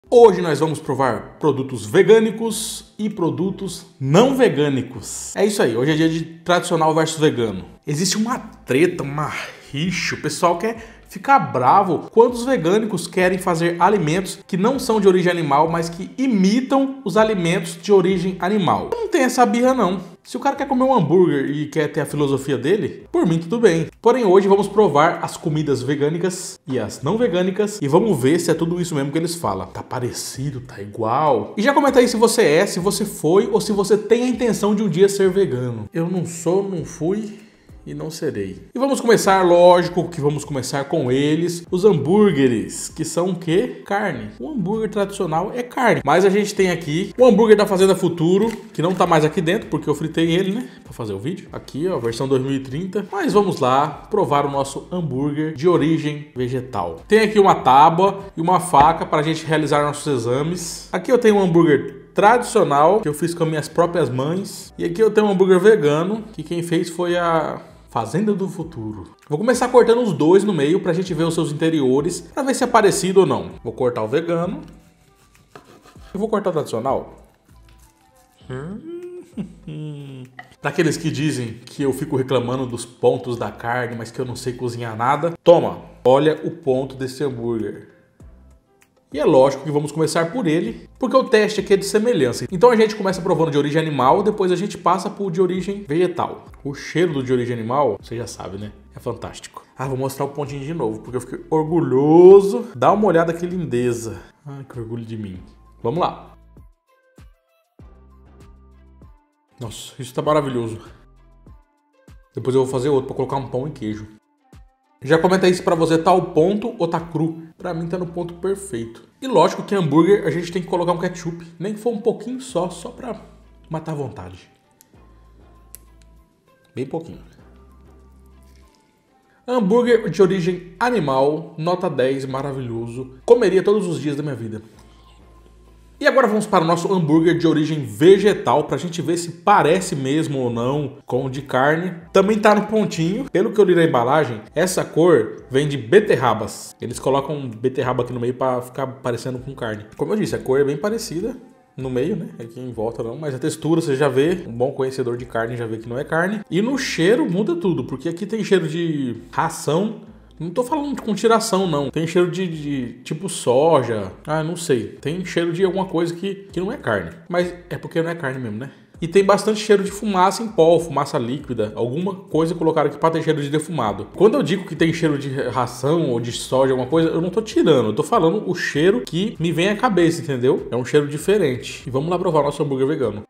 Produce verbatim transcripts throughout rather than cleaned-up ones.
Hoje nós vamos provar produtos vegânicos e produtos não vegânicos. É isso aí, hoje é dia de tradicional versus vegano. Existe uma treta, uma rixa, o pessoal quer ficar bravo quando os vegânicos querem fazer alimentos que não são de origem animal, mas que imitam os alimentos de origem animal. Não tem essa birra não. Se o cara quer comer um hambúrguer e quer ter a filosofia dele, por mim tudo bem. Porém hoje vamos provar as comidas vegânicas e as não vegânicas e vamos ver se é tudo isso mesmo que eles falam. Tá parecido, tá igual. E já comenta aí se você é, se você foi ou se você tem a intenção de um dia ser vegano. Eu não sou, não fui e não serei. E vamos começar, lógico que vamos começar com eles, os hambúrgueres, que são o quê? Carne. O hambúrguer tradicional é carne. Mas a gente tem aqui o hambúrguer da Fazenda Futuro, que não tá mais aqui dentro, porque eu fritei ele, né? Pra fazer o vídeo. Aqui, ó, versão dois mil e trinta. Mas vamos lá provar o nosso hambúrguer de origem vegetal. Tem aqui uma tábua e uma faca para a gente realizar nossos exames. Aqui eu tenho um hambúrguer tradicional, que eu fiz com minhas próprias mães. E aqui eu tenho um hambúrguer vegano, que quem fez foi a Fazenda do Futuro. Vou começar cortando os dois no meio pra gente ver os seus interiores, pra ver se é parecido ou não. Vou cortar o vegano. Eu vou cortar o tradicional. Hum. Pra aqueles que dizem que eu fico reclamando dos pontos da carne, mas que eu não sei cozinhar nada. Toma, olha o ponto desse hambúrguer. E é lógico que vamos começar por ele, porque o teste aqui é de semelhança. Então a gente começa provando de origem animal, depois a gente passa pro de origem vegetal. O cheiro do de origem animal, você já sabe, né? É fantástico. Ah, vou mostrar o pontinho de novo, porque eu fiquei orgulhoso. Dá uma olhada que lindeza. Ai, que orgulho de mim. Vamos lá. Nossa, isso tá maravilhoso. Depois eu vou fazer outro pra colocar um pão e queijo. Já comenta aí se pra você tá o ponto ou tá cru. Pra mim tá no ponto perfeito. E lógico que hambúrguer a gente tem que colocar um ketchup. Nem que for um pouquinho só, só pra matar a vontade. Bem pouquinho. Hambúrguer de origem animal, nota dez, maravilhoso. Comeria todos os dias da minha vida. E agora vamos para o nosso hambúrguer de origem vegetal, pra gente ver se parece mesmo ou não com o de carne. Também tá no pontinho. Pelo que eu li na embalagem, essa cor vem de beterrabas. Eles colocam beterraba aqui no meio para ficar parecendo com carne. Como eu disse, a cor é bem parecida no meio, né? Aqui em volta não, mas a textura você já vê. Um bom conhecedor de carne já vê que não é carne. E no cheiro muda tudo, porque aqui tem cheiro de ração. Não tô falando com tiração, não. Tem cheiro de, de tipo soja. Ah, não sei. Tem cheiro de alguma coisa que, que não é carne. Mas é porque não é carne mesmo, né? E tem bastante cheiro de fumaça em pó, fumaça líquida. Alguma coisa colocaram aqui para ter cheiro de defumado. Quando eu digo que tem cheiro de ração ou de soja, alguma coisa, eu não tô tirando. Eu tô falando o cheiro que me vem à cabeça, entendeu? É um cheiro diferente. E vamos lá provar o nosso hambúrguer vegano.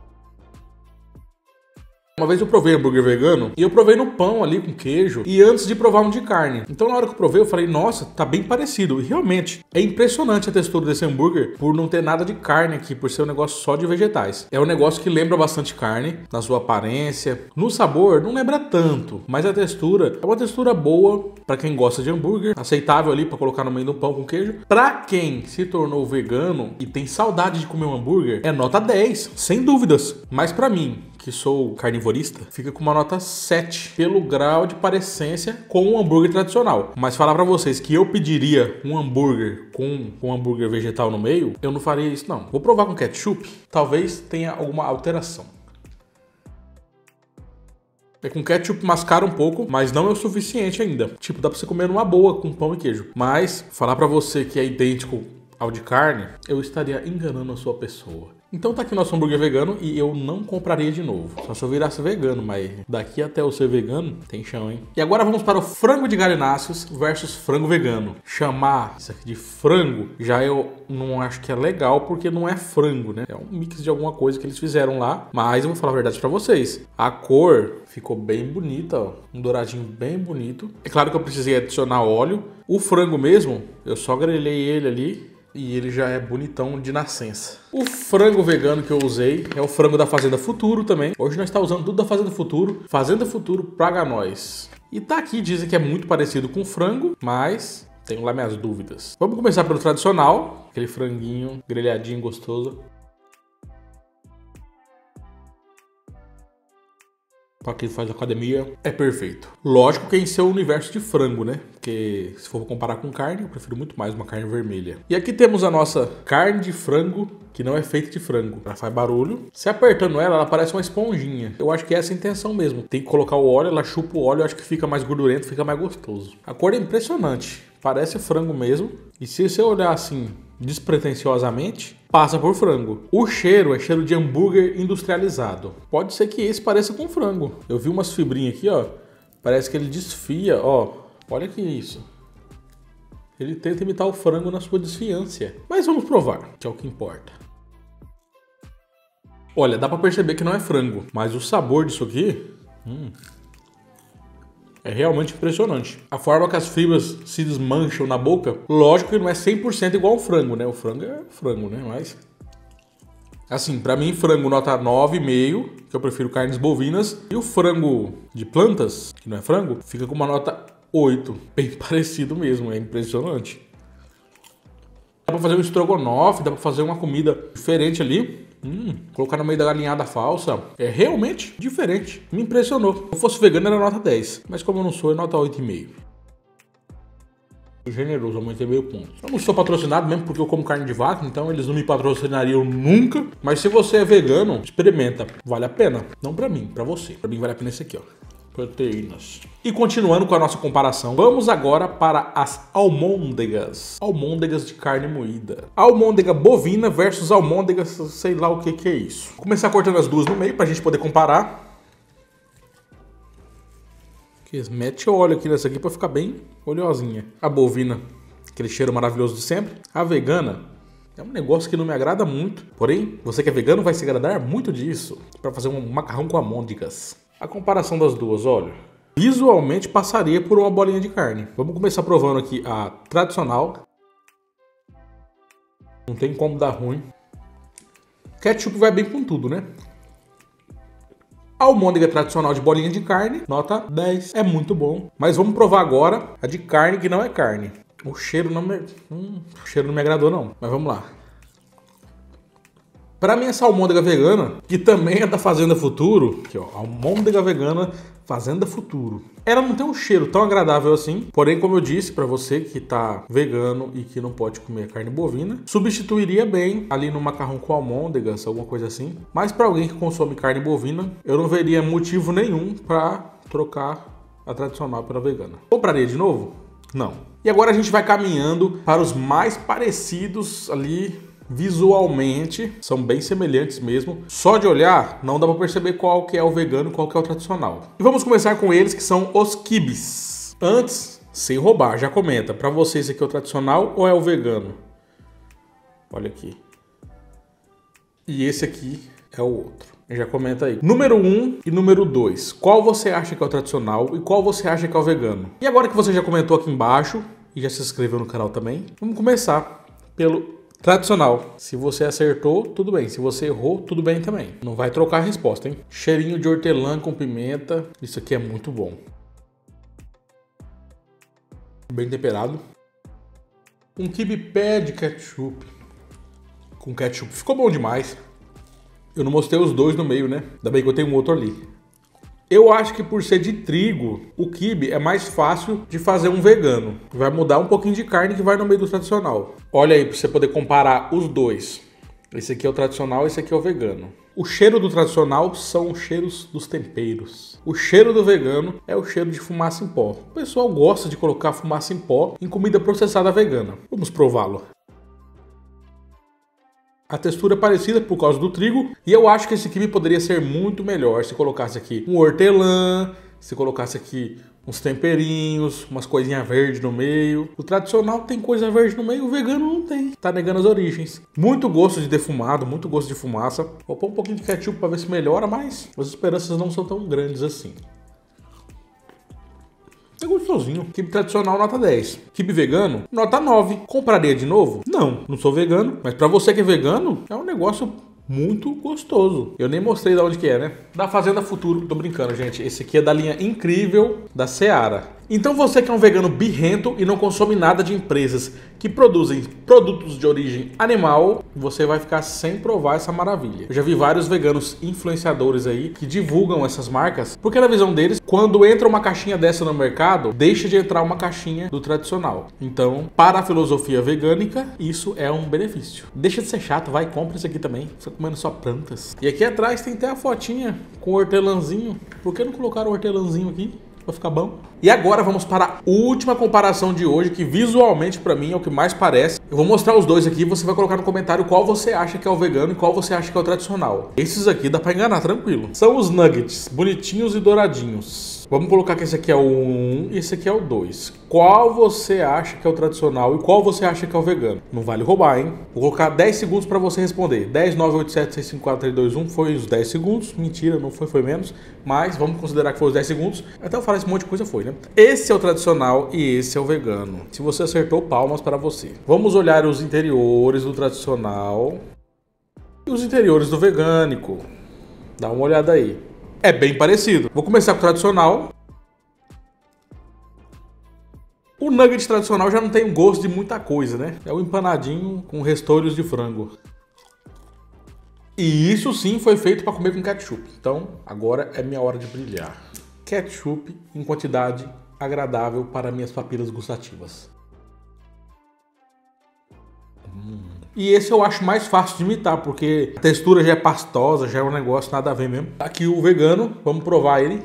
Uma vez eu provei hambúrguer vegano e eu provei no pão ali com queijo e antes de provar um de carne. Então na hora que eu provei eu falei, nossa, tá bem parecido. E realmente, é impressionante a textura desse hambúrguer por não ter nada de carne aqui, por ser um negócio só de vegetais. É um negócio que lembra bastante carne na sua aparência. No sabor não lembra tanto, mas a textura é uma textura boa pra quem gosta de hambúrguer. Aceitável ali pra colocar no meio do pão com queijo. Pra quem se tornou vegano e tem saudade de comer um hambúrguer, é nota dez, sem dúvidas. Mas pra mim, que sou carnivorista, fica com uma nota sete pelo grau de parecência com um hambúrguer tradicional. Mas falar pra vocês que eu pediria um hambúrguer com um hambúrguer vegetal no meio, eu não faria isso não. Vou provar com ketchup, talvez tenha alguma alteração. É com ketchup mascara um pouco, mas não é o suficiente ainda. Tipo, dá pra você comer numa boa com pão e queijo. Mas falar pra você que é idêntico ao de carne, eu estaria enganando a sua pessoa. Então tá aqui nosso hambúrguer vegano e eu não compraria de novo. Só se eu virasse vegano, mas daqui até eu ser vegano, tem chão, hein? E agora vamos para o frango de galináceos versus frango vegano. Chamar isso aqui de frango já eu não acho que é legal, porque não é frango, né? É um mix de alguma coisa que eles fizeram lá. Mas eu vou falar a verdade pra vocês. A cor ficou bem bonita, ó. Um douradinho bem bonito. É claro que eu precisei adicionar óleo. O frango mesmo, eu só grelhei ele ali e ele já é bonitão de nascença. O frango vegano que eu usei é o frango da Fazenda Futuro também. Hoje nós estamos usando tudo da Fazenda Futuro. Fazenda Futuro paga nós. E tá aqui, dizem que é muito parecido com frango, mas tenho lá minhas dúvidas. Vamos começar pelo tradicional. Aquele franguinho grelhadinho gostoso. Pra quem faz academia, é perfeito. Lógico que em seu universo de frango, né? Porque se for comparar com carne, eu prefiro muito mais uma carne vermelha. E aqui temos a nossa carne de frango, que não é feita de frango. Ela faz barulho. Se apertando ela, ela parece uma esponjinha. Eu acho que é essa a intenção mesmo. Tem que colocar o óleo, ela chupa o óleo, eu acho que fica mais gordurento, fica mais gostoso. A cor é impressionante. Parece frango mesmo. E se você olhar assim, despretensiosamente, passa por frango. O cheiro é cheiro de hambúrguer industrializado. Pode ser que esse pareça com frango. Eu vi umas fibrinhas aqui, ó. Parece que ele desfia, ó. Olha que isso. Ele tenta imitar o frango na sua desfiância. Mas vamos provar, que é o que importa. Olha, dá pra perceber que não é frango. Mas o sabor disso aqui... Hum, é realmente impressionante. A forma que as fibras se desmancham na boca, lógico que não é cem por cento igual ao frango, né? O frango é frango, né? Mas... assim, pra mim, frango nota nove vírgula cinco, que eu prefiro carnes bovinas. E o frango de plantas, que não é frango, fica com uma nota oito. Bem parecido mesmo, é impressionante. Dá pra fazer um estrogonofe, dá pra fazer uma comida diferente ali. Hum, colocar no meio da galinhada falsa é realmente diferente. Me impressionou. Se eu fosse vegano era nota dez, mas como eu não sou, é nota oito vírgula cinco. Generoso, aumentei meio ponto. Eu não sou patrocinado mesmo porque eu como carne de vaca, então eles não me patrocinariam nunca. Mas se você é vegano, experimenta. Vale a pena. Não pra mim, pra você. Pra mim vale a pena esse aqui, ó. Proteínas. E continuando com a nossa comparação, vamos agora para as almôndegas. Almôndegas de carne moída. Almôndega bovina versus almôndegas, sei lá o que que é isso. Vou começar cortando as duas no meio pra gente poder comparar. Mete óleo aqui nessa aqui pra ficar bem oleosinha. A bovina, aquele cheiro maravilhoso de sempre. A vegana é um negócio que não me agrada muito. Porém, você que é vegano vai se agradar muito disso. Pra fazer um macarrão com almôndegas. A comparação das duas, olha. Visualmente passaria por uma bolinha de carne. Vamos começar provando aqui a tradicional. Não tem como dar ruim. Ketchup vai bem com tudo, né? A almôndega tradicional de bolinha de carne, nota dez. É muito bom. Mas vamos provar agora a de carne que não é carne. O cheiro não me, hum, o cheiro não me agradou não. Mas vamos lá. Pra mim, essa almôndega vegana, que também é da Fazenda Futuro, aqui ó, almôndega vegana Fazenda Futuro. Ela não tem um cheiro tão agradável assim, porém, como eu disse, pra você que tá vegano e que não pode comer carne bovina, substituiria bem ali no macarrão com almôndegas, alguma coisa assim. Mas pra alguém que consome carne bovina, eu não veria motivo nenhum pra trocar a tradicional pela vegana. Compraria de novo? Não. E agora a gente vai caminhando para os mais parecidos ali... visualmente, são bem semelhantes mesmo. Só de olhar, não dá pra perceber qual que é o vegano e qual que é o tradicional. E vamos começar com eles, que são os quibes. Antes, sem roubar, já comenta. Pra você, esse aqui é o tradicional ou é o vegano? Olha aqui. E esse aqui é o outro. Já comenta aí. Número um e número dois. Qual você acha que é o tradicional e qual você acha que é o vegano? E agora que você já comentou aqui embaixo e já se inscreveu no canal também, vamos começar pelo... tradicional. Se você acertou, tudo bem. Se você errou, tudo bem também. Não vai trocar a resposta, hein? Cheirinho de hortelã com pimenta. Isso aqui é muito bom. Bem temperado. Um quibe pé de ketchup. Com ketchup. Ficou bom demais. Eu não mostrei os dois no meio, né? Ainda bem que eu tenho um outro ali. Eu acho que por ser de trigo, o quibe é mais fácil de fazer um vegano. Vai mudar um pouquinho de carne que vai no meio do tradicional. Olha aí, para você poder comparar os dois. Esse aqui é o tradicional, esse aqui é o vegano. O cheiro do tradicional são os cheiros dos temperos. O cheiro do vegano é o cheiro de fumaça em pó. O pessoal gosta de colocar fumaça em pó em comida processada vegana. Vamos prová-lo. A textura é parecida por causa do trigo. E eu acho que esse quibe poderia ser muito melhor se colocasse aqui um hortelã, se colocasse aqui uns temperinhos, umas coisinhas verdes no meio. O tradicional tem coisa verde no meio, o vegano não tem. Tá negando as origens. Muito gosto de defumado, muito gosto de fumaça. Vou pôr um pouquinho de ketchup para ver se melhora, mas as esperanças não são tão grandes assim. É gostosinho. Quibe tradicional, nota dez. Quibe vegano, nota nove. Compraria de novo? Não, não sou vegano. Mas pra você que é vegano, é um negócio muito gostoso. Eu nem mostrei de onde que é, né? Da Fazenda Futuro. Tô brincando, gente. Esse aqui é da linha Incrível da Seara. Então você que é um vegano birrento e não consome nada de empresas que produzem produtos de origem animal, você vai ficar sem provar essa maravilha. Eu já vi vários veganos influenciadores aí que divulgam essas marcas, porque na visão deles, quando entra uma caixinha dessa no mercado, deixa de entrar uma caixinha do tradicional. Então, para a filosofia vegânica, isso é um benefício. Deixa de ser chato, vai, compra isso aqui também. Você comendo só plantas. E aqui atrás tem até a fotinha com hortelãzinho. Por que não colocaram o hortelãzinho aqui? Vai ficar bom. E agora vamos para a última comparação de hoje, que visualmente para mim é o que mais parece. Eu vou mostrar os dois aqui e você vai colocar no comentário qual você acha que é o vegano e qual você acha que é o tradicional. Esses aqui dá para enganar, tranquilo. São os nuggets, bonitinhos e douradinhos. Vamos colocar que esse aqui é o um e esse aqui é o dois. Qual você acha que é o tradicional e qual você acha que é o vegano? Não vale roubar, hein? Vou colocar dez segundos para você responder. dez, nove, oito, sete, seis, cinco, quatro, três, dois, um foi os dez segundos. Mentira, não foi, foi menos. Mas vamos considerar que foi os dez segundos. Até eu falar esse monte de coisa foi, né? Esse é o tradicional e esse é o vegano. Se você acertou, palmas para você. Vamos olhar os interiores do tradicional e os interiores do vegânico. Dá uma olhada aí. É bem parecido. Vou começar com o tradicional. O nugget tradicional já não tem um gosto de muita coisa, né? É um empanadinho com restolhos de frango. E isso sim foi feito para comer com ketchup. Então, agora é minha hora de brilhar. Ketchup em quantidade agradável para minhas papilas gustativas. Hum. E esse eu acho mais fácil de imitar, porque a textura já é pastosa, já é um negócio nada a ver mesmo. Aqui o vegano, vamos provar ele.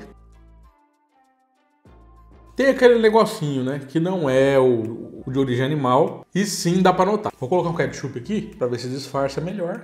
Tem aquele negocinho, né, que não é o, o de origem animal, e sim dá para notar. Vou colocar um ketchup aqui para ver se disfarça melhor.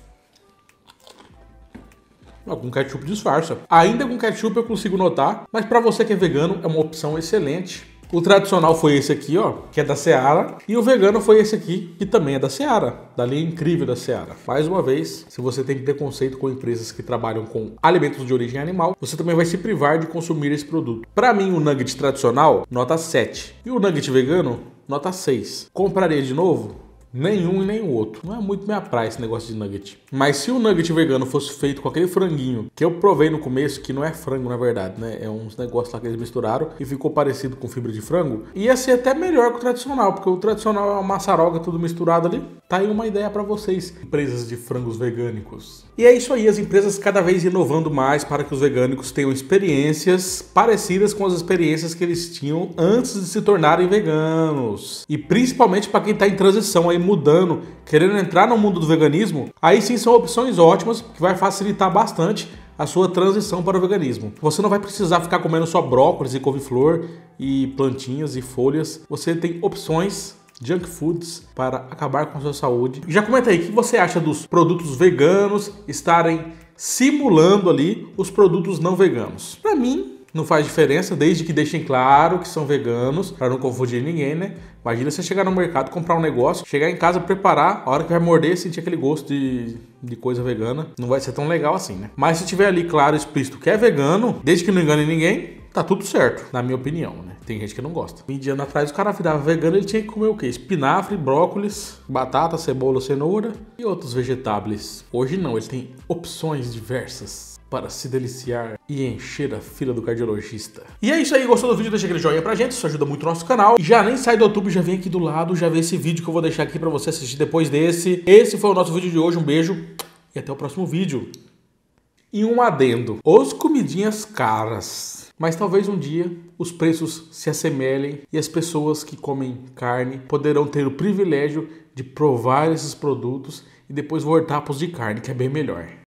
Com ketchup disfarça. Ainda com ketchup eu consigo notar, mas para você que é vegano é uma opção excelente. O tradicional foi esse aqui, ó, que é da Seara, e o vegano foi esse aqui, que também é da Seara, da linha incrível da Seara. Mais uma vez, se você tem preconceito com empresas que trabalham com alimentos de origem animal, você também vai se privar de consumir esse produto. Para mim, o nugget tradicional, nota sete. E o nugget vegano, nota seis. Compraria de novo? Nenhum e nem o outro. Não é muito minha praia esse negócio de nugget. Mas se o nugget vegano fosse feito com aquele franguinho que eu provei no começo, que não é frango na verdade, né? É uns negócios lá que eles misturaram e ficou parecido com fibra de frango, ia ser até melhor que o tradicional, porque o tradicional é uma maçaroca tudo misturado ali. Tá aí uma ideia para vocês, empresas de frangos vegânicos. E é isso aí, as empresas cada vez inovando mais para que os vegânicos tenham experiências parecidas com as experiências que eles tinham antes de se tornarem veganos. E principalmente para quem está em transição aí, mudando, querendo entrar no mundo do veganismo, aí sim são opções ótimas que vai facilitar bastante a sua transição para o veganismo. Você não vai precisar ficar comendo só brócolis e couve-flor e plantinhas e folhas. Você tem opções junk foods para acabar com a sua saúde. Já comenta aí o que você acha dos produtos veganos estarem simulando ali os produtos não veganos. Para mim, não faz diferença, desde que deixem claro que são veganos, para não confundir ninguém, né? Imagina você chegar no mercado, comprar um negócio, chegar em casa, preparar, a hora que vai morder, sentir aquele gosto de, de coisa vegana. Não vai ser tão legal assim, né? Mas se tiver ali claro e explícito que é vegano, desde que não engane ninguém, tá tudo certo, na minha opinião, né? Tem gente que não gosta. vinte anos atrás o cara virava vegano, ele tinha que comer o quê? Espinafre, brócolis, batata, cebola, cenoura e outros vegetáveis. Hoje não, ele tem opções diversas para se deliciar e encher a fila do cardiologista. E é isso aí, gostou do vídeo? Deixa aquele joinha pra gente, isso ajuda muito o nosso canal. E já nem sai do YouTube, já vem aqui do lado, já vê esse vídeo que eu vou deixar aqui pra você assistir depois desse. Esse foi o nosso vídeo de hoje, um beijo e até o próximo vídeo. E um adendo, os comidinhas caras, mas talvez um dia os preços se assemelhem e as pessoas que comem carne poderão ter o privilégio de provar esses produtos e depois voltar para os de carne, que é bem melhor.